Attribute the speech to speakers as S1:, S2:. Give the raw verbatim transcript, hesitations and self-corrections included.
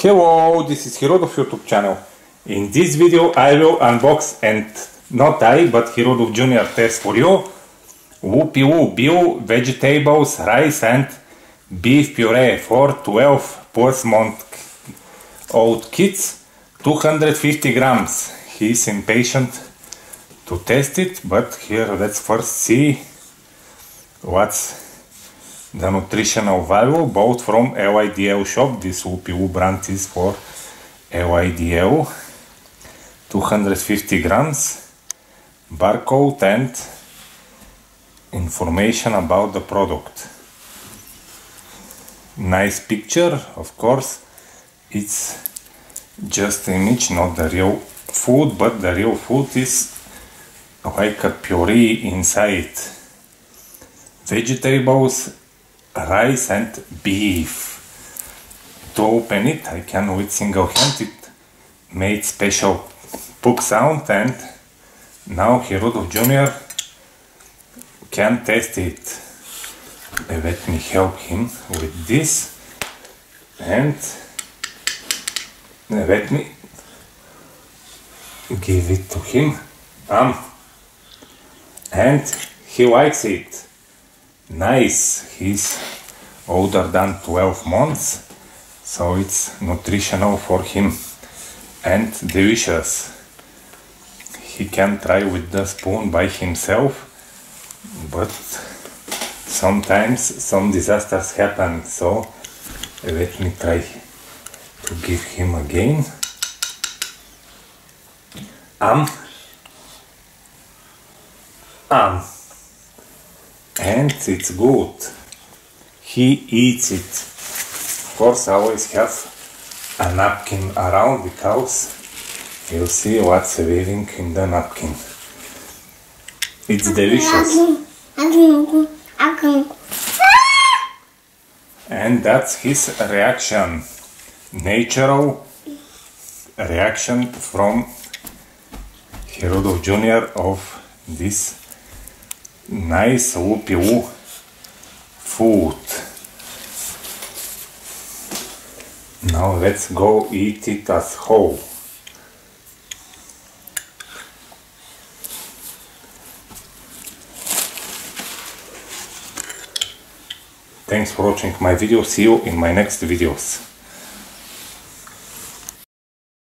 S1: Hello, this is Hirudov YouTube channel. In this video I will unbox, and not I, but Hirudov Junior test for you, Lupilu Bio Vegetables, rice and beef puree for twelve plus month old kids, two hundred fifty grams. He's impatient to test it, but here let's first see what's the nutritional value, both from L I D L shop. This Lupilu brand is for L I D L. two hundred fifty grams, barcode and information about the product. Nice picture, of course. It's just image, not the real food, but the real food is like a puree inside. Vegetables, rice and beef. To open it I can with single hand. It made special poop sound, and now Hirudov Junior can test it. Let me help him with this, and let me give it to him. Um, and he likes it. Nice, he's older than twelve months, so it's nutritional for him and delicious. He can try with the spoon by himself, but sometimes some disasters happen, so let me try to give him again. Um, um. And it's good. He eats it. Of course, I always have a napkin around because you'll see what's living in the napkin. It's delicious. And that's his reaction. Natural reaction from Hirudov Junior of this nice Lupilu food. Now let's go eat it as whole. Thanks for watching my video. See you in my next videos.